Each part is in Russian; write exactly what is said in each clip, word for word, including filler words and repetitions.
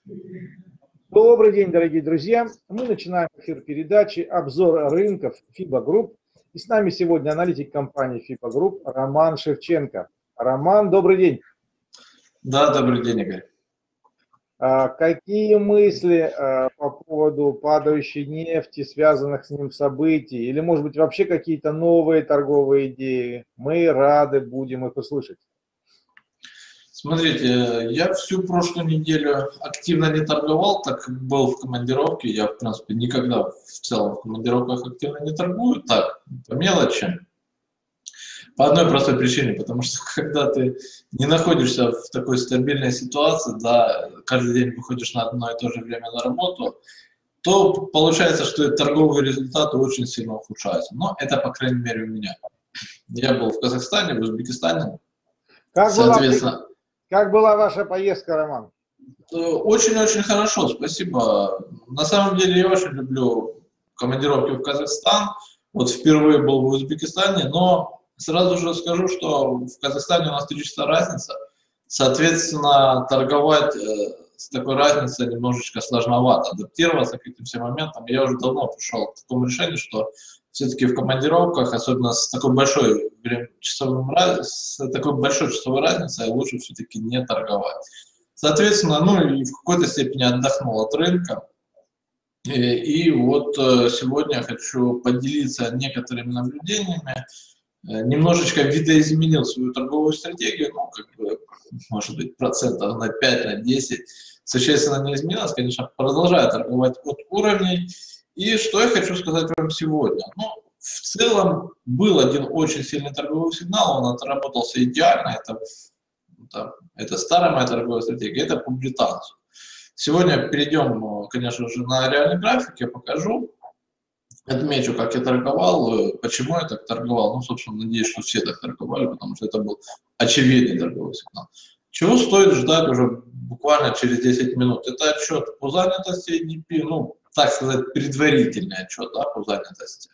Добрый день, дорогие друзья. Мы начинаем эфир передачи «Обзор рынков ФИБА Групп». И с нами сегодня аналитик компании ФИБА Групп Роман Шевченко. Роман, добрый день. Да, добрый день, Игорь. А какие мысли а, по поводу падающей нефти, связанных с ним событий? Или, может быть, вообще какие-то новые торговые идеи? Мы рады будем их услышать. Смотрите, я всю прошлую неделю активно не торговал, так как был в командировке. Я, в принципе, никогда в целом в командировках активно не торгую. Так, по мелочи. По одной простой причине, потому что когда ты не находишься в такой стабильной ситуации, да, каждый день выходишь на одно и то же время на работу, то получается, что торговые результаты очень сильно ухудшаются. Но это, по крайней мере, у меня. Я был в Казахстане, в Узбекистане. Как Соответственно, была, как была ваша поездка, Роман? Очень-очень хорошо, спасибо. На самом деле я очень люблю командировки в Казахстан. Вот впервые был в Узбекистане, но сразу же скажу, что в Казахстане у нас три часа разница. Соответственно, торговать э, с такой разницей немножечко сложновато, адаптироваться к этим всем моментам. Я уже давно пришел к такому решению, что все-таки в командировках, особенно с такой большой часовым, с такой большой часовой разницей, лучше все-таки не торговать. Соответственно, ну и в какой-то степени отдохнул от рынка. И, и вот сегодня я хочу поделиться некоторыми наблюдениями. Немножечко видоизменил свою торговую стратегию, ну, как бы, может быть, процентов на пять, на десять. Существенно не изменилось, конечно, продолжаю торговать от уровней. И что я хочу сказать вам сегодня? Ну, в целом, был один очень сильный торговый сигнал, он отработался идеально. Это, это, это старая моя торговая стратегия, это по британцу. Сегодня перейдем, конечно же, на реальный график, я покажу. Отмечу, как я торговал, почему я так торговал. Ну, собственно, надеюсь, что все так торговали, потому что это был очевидный торговый сигнал. Чего стоит ждать уже буквально через десять минут? Это отчет по занятости эй ди пи, ну, так сказать, предварительный отчет, да, по занятости.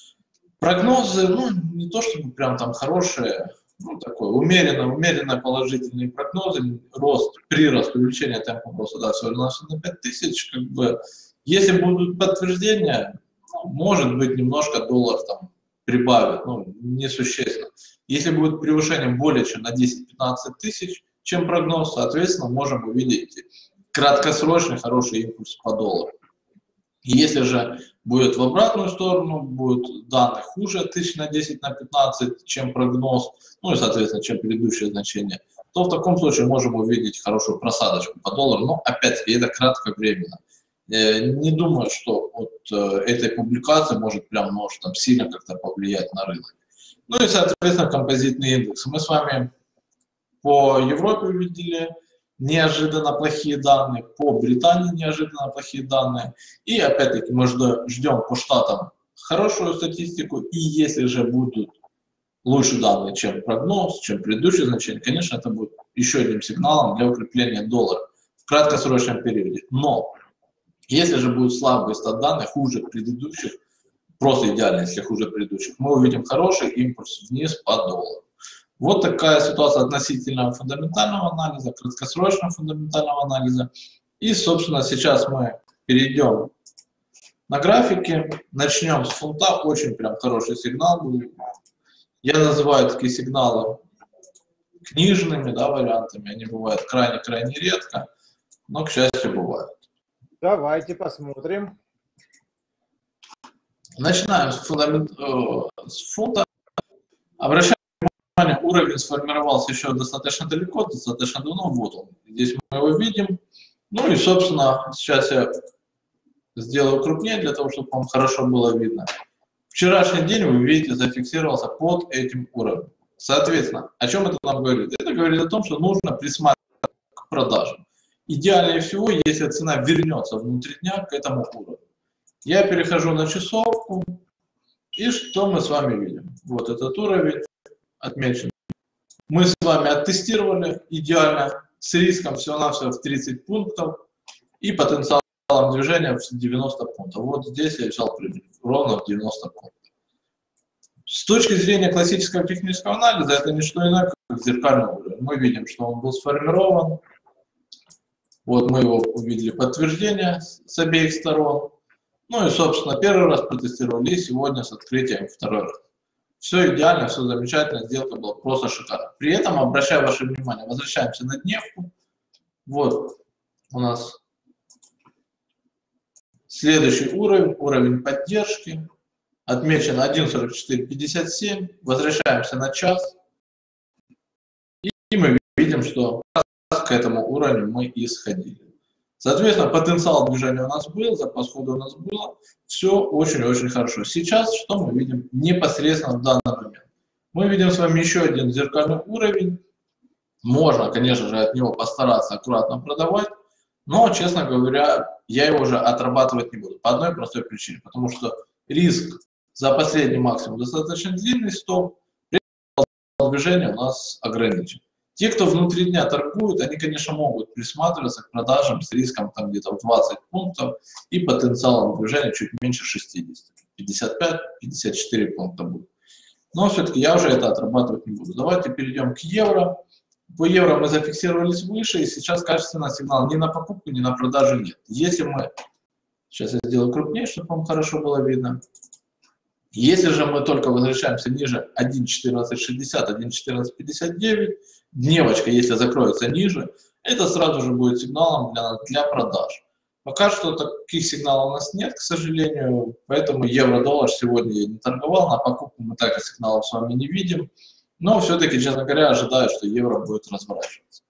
Прогнозы, ну, не то чтобы прям там хорошие, ну, такой умеренно, умеренно положительные прогнозы, рост, прирост, увеличение темпа роста, да, всего на пять тысяч, как бы, если будут подтверждения, ну, может быть, немножко доллар там прибавит, ну, несущественно. Если будет превышение более чем на десять-пятнадцать тысяч, чем прогноз, соответственно, можем увидеть краткосрочный хороший импульс по доллару. И если же будет в обратную сторону, будут данные хуже тысяч на десять, на пятнадцать, чем прогноз, ну и, соответственно, чем предыдущее значение, то в таком случае можем увидеть хорошую просадочку по доллару, но опять-таки это кратковременно. Не думаю, что от этой публикации может прям может, там, сильно как-то повлиять на рынок. Ну и, соответственно, композитный индекс. Мы с вами по Европе увидели неожиданно плохие данные, по Британии неожиданно плохие данные. И опять-таки мы ждем по штатам хорошую статистику. И если же будут лучше данные, чем прогноз, чем предыдущее значение, конечно, это будет еще одним сигналом для укрепления доллара в краткосрочном периоде. Но если же будет слабый стат данных, хуже предыдущих, просто идеально, если хуже предыдущих, мы увидим хороший импульс вниз по доллару. Вот такая ситуация относительно фундаментального анализа, краткосрочного фундаментального анализа. И, собственно, сейчас мы перейдем на графики. Начнем с фунта. Очень прям хороший сигнал будет. Я называю такие сигналы книжными, да, вариантами. Они бывают крайне-крайне редко, но, к счастью, бывают. Давайте посмотрим. Начинаем с, фундамент, э, с фунта. Обращаем внимание, уровень сформировался еще достаточно далеко, достаточно давно. Вот он. Здесь мы его видим. Ну и, собственно, сейчас я сделаю крупнее, для того, чтобы вам хорошо было видно. Вчерашний день, вы видите, зафиксировался под этим уровнем. Соответственно, о чем это нам говорит? Это говорит о том, что нужно присматриваться к продажам. Идеальнее всего, если цена вернется внутри дня к этому уровню. Я перехожу на часовку, и что мы с вами видим? Вот этот уровень отмечен. Мы с вами оттестировали идеально с риском всего-навсего в тридцать пунктов и потенциалом движения в девяносто пунктов. Вот здесь я взял ровно в девяносто пунктов. С точки зрения классического технического анализа, это не что иное, как зеркальный уровень. Мы видим, что он был сформирован. Вот мы его увидели подтверждение с обеих сторон. Ну и, собственно, первый раз протестировали, и сегодня с открытием второй раз. Все идеально, все замечательно, сделка была просто шикарна. При этом, обращаю ваше внимание, возвращаемся на дневку. Вот у нас следующий уровень, уровень поддержки. Отмечен один сорок четыре пятьдесят семь. Возвращаемся на час. И мы видим, что к этому уровню мы и сходили. Соответственно, потенциал движения у нас был, запас хода у нас было. Все очень-очень хорошо. Сейчас что мы видим непосредственно в данный момент? Мы видим с вами еще один зеркальный уровень. Можно, конечно же, от него постараться аккуратно продавать. Но, честно говоря, я его уже отрабатывать не буду. По одной простой причине. Потому что риск за последний максимум достаточно длинный стоп. Движение у нас ограничен. Те, кто внутри дня торгуют, они, конечно, могут присматриваться к продажам с риском там где-то в двадцать пунктов и потенциалом движения чуть меньше шестидесяти. пятьдесят пять — пятьдесят четыре пункта будет. Но все-таки я уже это отрабатывать не буду. Давайте перейдем к евро. По евро мы зафиксировались выше, и сейчас качественного сигнала ни на покупку, ни на продажу нет. Если мы... Сейчас я сделаю крупнее, чтобы вам хорошо было видно. Если же мы только возвращаемся ниже один четырнадцать шестьдесят, один четырнадцать пятьдесят девять, дневочка, если закроется ниже, это сразу же будет сигналом для, для продаж. Пока что таких сигналов у нас нет, к сожалению, поэтому евро-доллар сегодня я не торговал, на покупку мы также сигналов с вами не видим, но все-таки, честно говоря, ожидаю, что евро будет разворачиваться.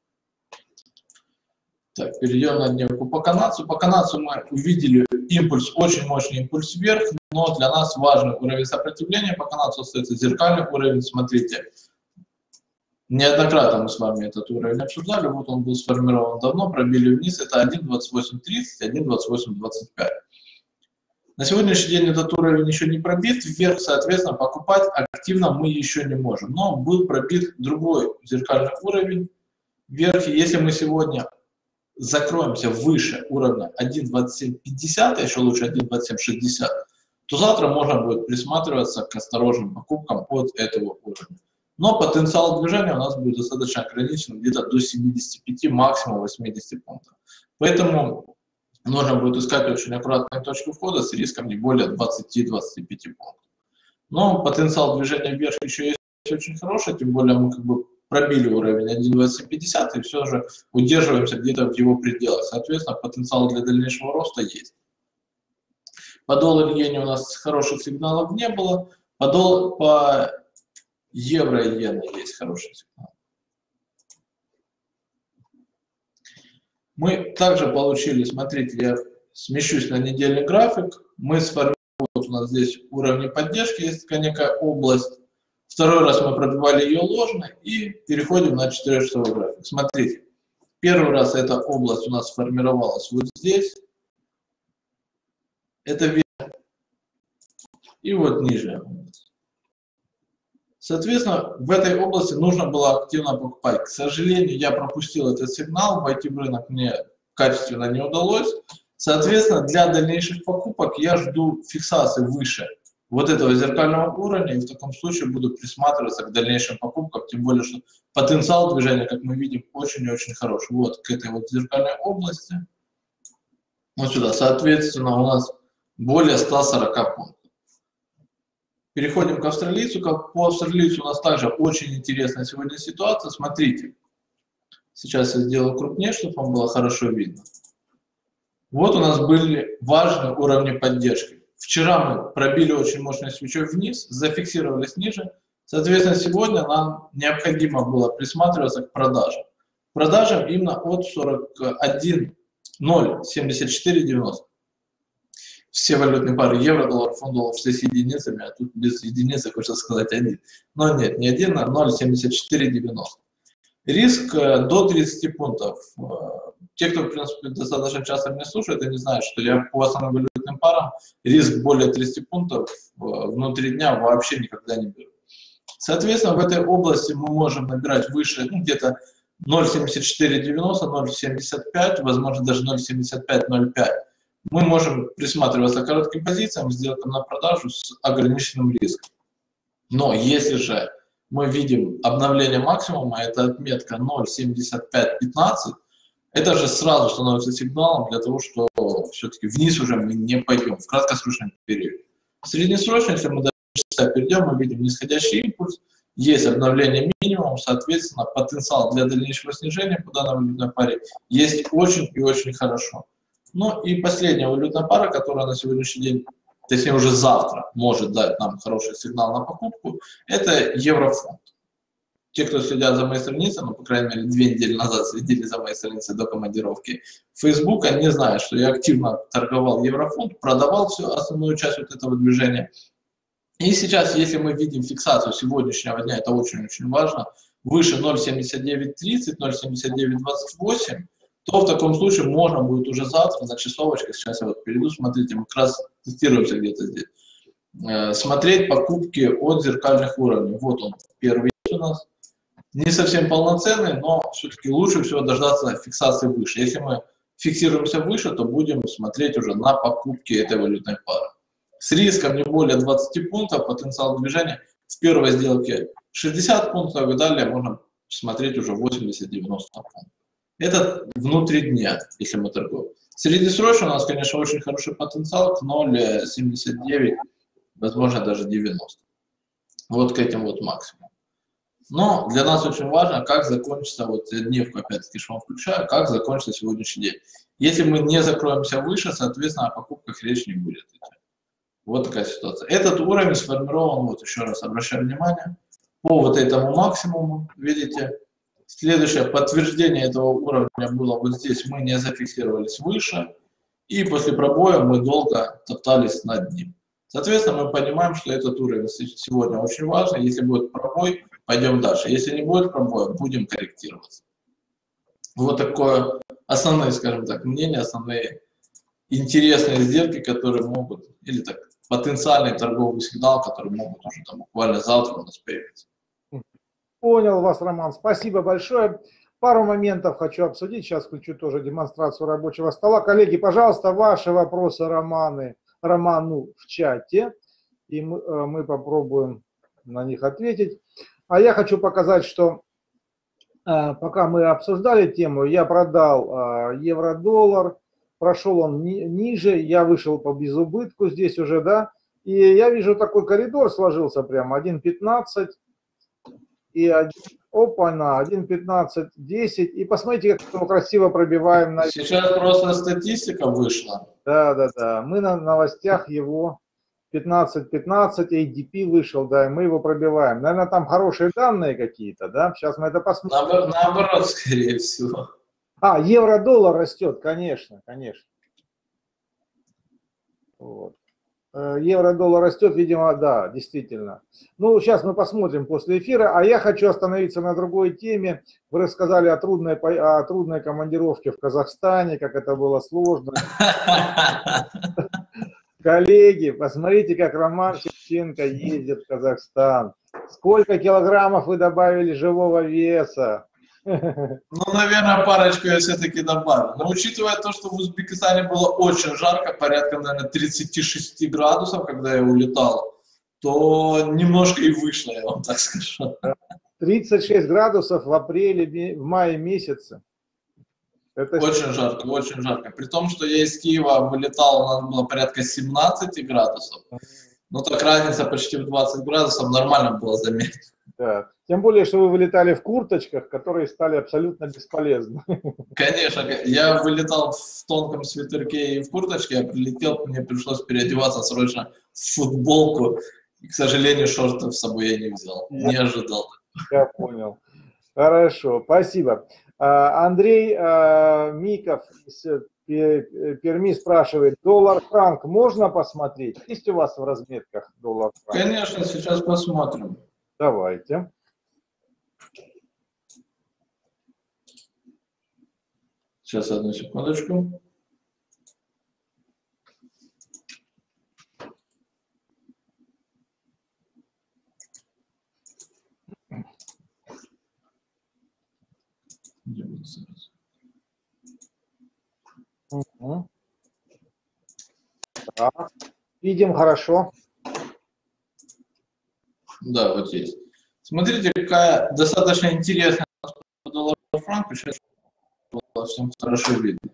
Так, перейдем на дневку по канадцу. По канадцу мы увидели импульс, очень мощный импульс вверх, но для нас важный уровень сопротивления по канадцу остается зеркальный уровень. Смотрите, неоднократно мы с вами этот уровень обсуждали, вот он был сформирован давно, пробили вниз, это один двадцать восемь тридцать, один двадцать восемь двадцать пять. На сегодняшний день этот уровень еще не пробит, вверх, соответственно, покупать активно мы еще не можем, но был пробит другой зеркальный уровень вверх, если мы сегодня закроемся выше уровня один двадцать семь пятьдесят, а еще лучше один двадцать семь шестьдесят, то завтра можно будет присматриваться к осторожным покупкам от этого уровня. Но потенциал движения у нас будет достаточно ограничен, где-то до семидесяти пяти, максимум восьмидесяти пунктов. Поэтому нужно будет искать очень аккуратную точку входа с риском не более двадцати — двадцати пяти пунктов. Но потенциал движения вверх еще есть очень хороший, тем более мы как бы пробили уровень один двадцать семь пятьдесят и все же удерживаемся где-то в его пределах. Соответственно, потенциал для дальнейшего роста есть. По доллару-иене у нас хороших сигналов не было. По, дол... по евро и иене есть хороший сигнал. Мы также получили, смотрите, я смещусь на недельный график. Мы сформировали, вот у нас здесь уровни поддержки, есть такая некая область. Второй раз мы пробивали ее ложно и переходим на четырехчасовой график. Смотрите, первый раз эта область у нас сформировалась вот здесь. Это вверх. И вот ниже. Соответственно, в этой области нужно было активно покупать. К сожалению, я пропустил этот сигнал, войти в рынок мне качественно не удалось. Соответственно, для дальнейших покупок я жду фиксации выше вот этого зеркального уровня, и в таком случае буду присматриваться к дальнейшим покупкам, тем более, что потенциал движения, как мы видим, очень и очень хороший. Вот к этой вот зеркальной области, вот сюда, соответственно, у нас более ста сорока пунктов. Переходим к австралийцу. По австралийцу у нас также очень интересная сегодня ситуация. Смотрите, сейчас я сделаю крупнее, чтобы вам было хорошо видно. Вот у нас были важные уровни поддержки. Вчера мы пробили очень мощный свечой вниз, зафиксировались ниже. Соответственно, сегодня нам необходимо было присматриваться к продажам. Продажам именно от сорок один ноль семьдесят четыре девяносто. Все валютные пары евро, доллар, фунт, доллар, все с единицами, а тут без единицы, хочется сказать один. Но нет, не один, а ноль семьдесят четыре девяносто. Риск до тридцати пунктов. Те, кто, в принципе, достаточно часто меня слушает, они знают, что я по основным валютным парам риск более тридцати пунктов внутри дня вообще никогда не беру. Соответственно, в этой области мы можем набирать выше, ну, где-то ноль семьдесят четыре девяносто, ноль семьдесят пять, возможно, даже ноль семьдесят пять ноль пять. Мы можем присматриваться к коротким позициям, сделкам на продажу с ограниченным риском. Но если же мы видим обновление максимума, это отметка ноль семьдесят пять пятнадцать, это же сразу становится сигналом для того, что все-таки вниз уже мы не пойдем в краткосрочном периоде. В среднесрочном, если мы до часа перейдем, мы видим нисходящий импульс, есть обновление минимума, соответственно, потенциал для дальнейшего снижения по данной валютной паре есть очень и очень хорошо. Ну и последняя валютная пара, которая на сегодняшний день, точнее уже завтра, может дать нам хороший сигнал на покупку, это еврофунт. Те, кто следят за моей страницей, ну, по крайней мере, две недели назад следили за моей страницей до командировки Facebook, они знают, что я активно торговал еврофунт, продавал всю основную часть вот этого движения. И сейчас, если мы видим фиксацию сегодняшнего дня, это очень-очень важно, выше ноль семьдесят девять тридцать, ноль семьдесят девять двадцать восемь, то в таком случае можно будет уже завтра на часовочках, сейчас я вот перейду, смотрите, мы как раз тестируемся где-то здесь, э, смотреть покупки от зеркальных уровней. Вот он, первый у нас. Не совсем полноценный, но все-таки лучше всего дождаться фиксации выше. Если мы фиксируемся выше, то будем смотреть уже на покупки этой валютной пары. С риском не более двадцати пунктов, потенциал движения в первой сделке шестьдесят пунктов, и далее можно смотреть уже восемьдесят-девяносто пунктов. Это внутри дня, если мы торгуем. Среднесрочно у нас, конечно, очень хороший потенциал к ноль семьдесят девять, возможно, даже девяносто. Вот к этим вот максимумам. Но для нас очень важно, как закончится, вот дневку опять-таки вам включаю, как закончится сегодняшний день. Если мы не закроемся выше, соответственно, о покупках речь не будет идти. Вот такая ситуация. Этот уровень сформирован, вот еще раз обращаю внимание, по вот этому максимуму, видите. Следующее подтверждение этого уровня было вот здесь, мы не зафиксировались выше, и после пробоя мы долго топтались над ним. Соответственно, мы понимаем, что этот уровень сегодня очень важный. Если будет пробой, пойдем дальше. Если не будет пробоя, будем корректироваться. Вот такое основные, скажем так, мнения, основные интересные сделки, которые могут, или так, потенциальный торговый сигнал, который могут уже там буквально завтра у нас появиться. Понял вас, Роман. Спасибо большое. Пару моментов хочу обсудить. Сейчас включу тоже демонстрацию рабочего стола. Коллеги, пожалуйста, ваши вопросы Романы, Роману в чате, и мы, мы попробуем на них ответить. А я хочу показать, что пока мы обсуждали тему, я продал евро-доллар, прошел он ни, ниже, я вышел по безубытку здесь уже, да, и я вижу такой коридор сложился прямо один пятнадцать и опа-на, один пятнадцать десять, и посмотрите, как мы красиво пробиваем. На... Сейчас просто статистика вышла. Да, да, да, мы на новостях его пятнадцать пятнадцать, эй ди пи вышел, да, и мы его пробиваем. Наверное, там хорошие данные какие-то, да, сейчас мы это посмотрим. Наоборот, скорее всего. А, евро-доллар растет, конечно, конечно. Вот. Евро-доллар растет, видимо, да, действительно. Ну, сейчас мы посмотрим после эфира. А я хочу остановиться на другой теме. Вы рассказали о трудной, о трудной командировке в Казахстане, как это было сложно. Коллеги, посмотрите, как Роман Шевченко ездит в Казахстан. Сколько килограммов вы добавили живого веса? Ну, наверное, парочку я все-таки добавил. Но учитывая то, что в Узбекистане было очень жарко, порядка, наверное, тридцати шести градусов, когда я улетал, то немножко и вышло, я вам так скажу. тридцать шесть градусов в апреле, в мае месяце. Это... Очень жарко, очень жарко. При том, что я из Киева вылетал, у нас было порядка семнадцати градусов. Ну, так разница почти в двадцать градусов нормально было заметить. Да. Тем более, что вы вылетали в курточках, которые стали абсолютно бесполезны. Конечно, я вылетал в тонком свитерке и в курточке, я прилетел, мне пришлось переодеваться срочно в футболку. И, к сожалению, шортов с собой я не взял, я, не ожидал. Я понял. Хорошо, спасибо. Андрей Миков из Перми спрашивает, доллар-франк можно посмотреть? Есть у вас в разметках доллар-франк? Конечно, сейчас посмотрим. Давайте. Сейчас, одну секундочку. Угу. Так. Видим хорошо. Да, вот здесь. Смотрите, какая достаточно интересная доллар-франк. Сейчас было всем хорошо видно.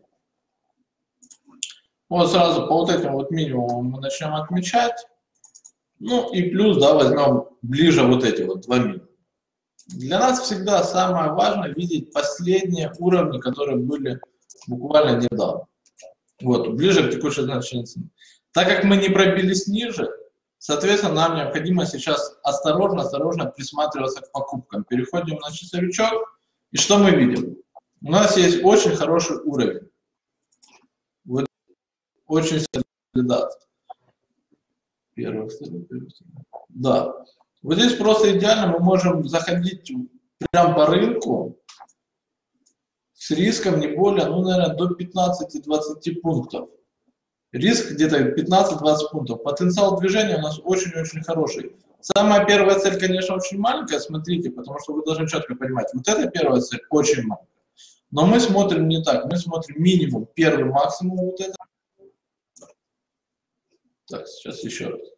Вот сразу по вот этим вот минимумам мы начнем отмечать. Ну и плюс, да, возьмем ближе вот эти вот два минимума. Для нас всегда самое важное видеть последние уровни, которые были буквально недавно. Вот, ближе к текущей значению цены. Так как мы не пробились ниже, соответственно, нам необходимо сейчас осторожно, осторожно присматриваться к покупкам. Переходим на часовичок, и что мы видим? У нас есть очень хороший уровень. Вот, очень солидация. Первый, второй, первый, второй. Да. Вот здесь просто идеально мы можем заходить прямо по рынку с риском не более, ну, наверное, до пятнадцати-двадцати пунктов. Риск где-то пятнадцать-двадцать пунктов. Потенциал движения у нас очень-очень хороший. Самая первая цель, конечно, очень маленькая, смотрите, потому что вы должны четко понимать, вот эта первая цель очень маленькая. Но мы смотрим не так, мы смотрим минимум, первый максимум вот это. Так, сейчас еще раз.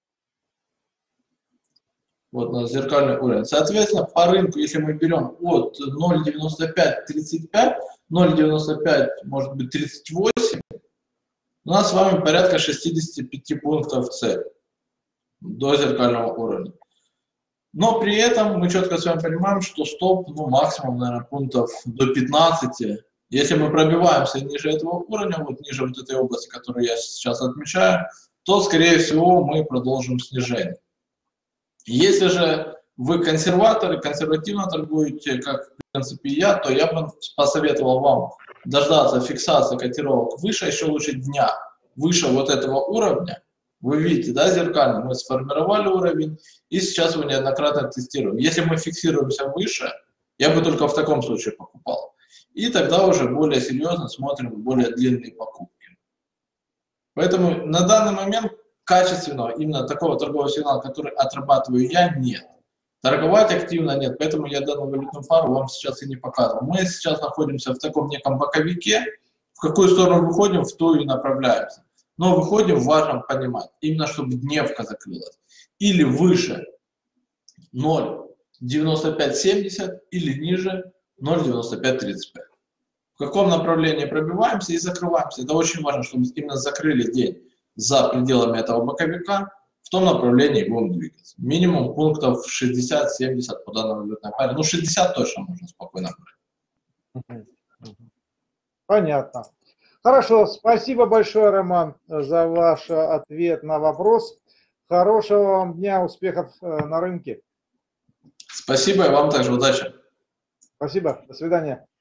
Вот у нас зеркальный уровень. Соответственно, по рынку, если мы берем от ноль девяносто пять тридцать пять, ноль девяносто пять, может быть, тридцать восемь, у нас с вами порядка шестидесяти пяти пунктов цель до зеркального уровня. Но при этом мы четко с вами понимаем, что стоп, ну, максимум, наверное, пунктов до пятнадцати. Если мы пробиваемся ниже этого уровня, вот ниже вот этой области, которую я сейчас отмечаю, то, скорее всего, мы продолжим снижение. Если же вы консерваторы, консервативно торгуете, как в принципе я, то я бы посоветовал вам дождаться фиксации котировок выше, еще лучше дня, выше вот этого уровня. Вы видите, да, зеркально, мы сформировали уровень, и сейчас его неоднократно тестируем. Если мы фиксируемся выше, я бы только в таком случае покупал. И тогда уже более серьезно смотрим более длинные покупки. Поэтому на данный момент качественного, именно такого торгового сигнала, который отрабатываю я, нет. Торговать активно нет, поэтому я данную валютную пару вам сейчас и не показывал. Мы сейчас находимся в таком неком боковике, в какую сторону выходим, в ту и направляемся. Но выходим, важно понимать, именно чтобы дневка закрылась. Или выше ноль девяносто пять семьдесят, или ниже ноль девяносто пять тридцать пять. В каком направлении пробиваемся и закрываемся. Это очень важно, чтобы именно закрыли день за пределами этого боковика, в том направлении будем двигаться. Минимум пунктов шестьдесят-семьдесят по данной валютной паре. Ну, шестьдесят точно можно спокойно брать. Понятно. Хорошо, спасибо большое, Роман, за ваш ответ на вопрос. Хорошего вам дня, успехов на рынке. Спасибо, и вам также удачи. Спасибо, до свидания.